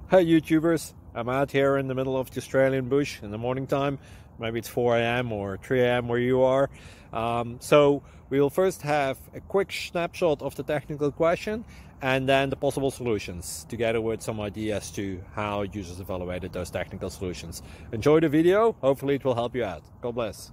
Hi YouTubers, I'm out here in the middle of the Australian bush in the morning time. Maybe it's 4 a.m. or 3 a.m. where you are. So we will first have a quick snapshot of the technical question and then the possible solutions, together with some ideas to how users evaluated those technical solutions. Enjoy the video, hopefully it will help you out. God bless.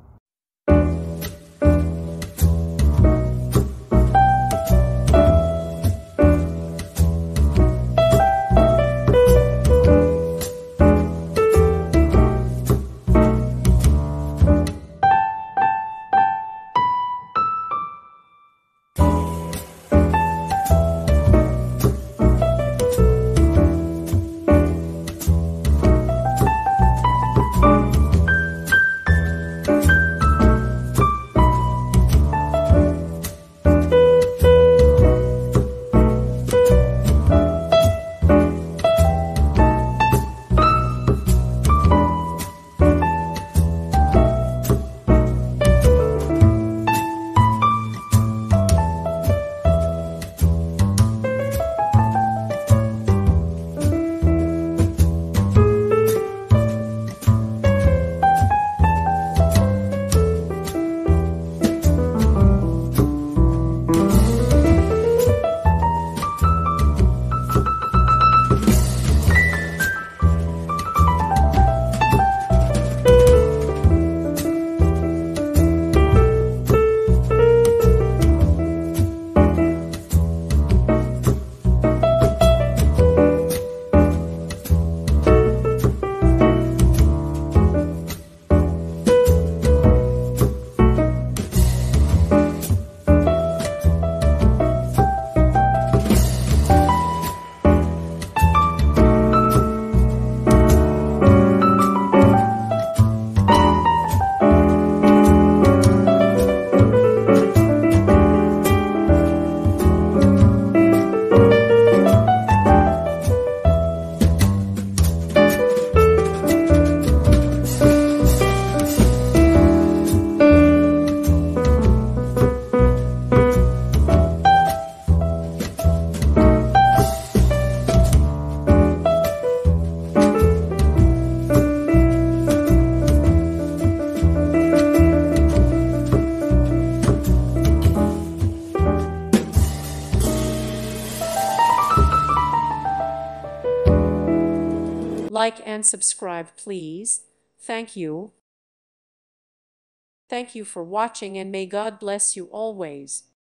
Like and subscribe, please. Thank you. Thank you for watching, and may God bless you always.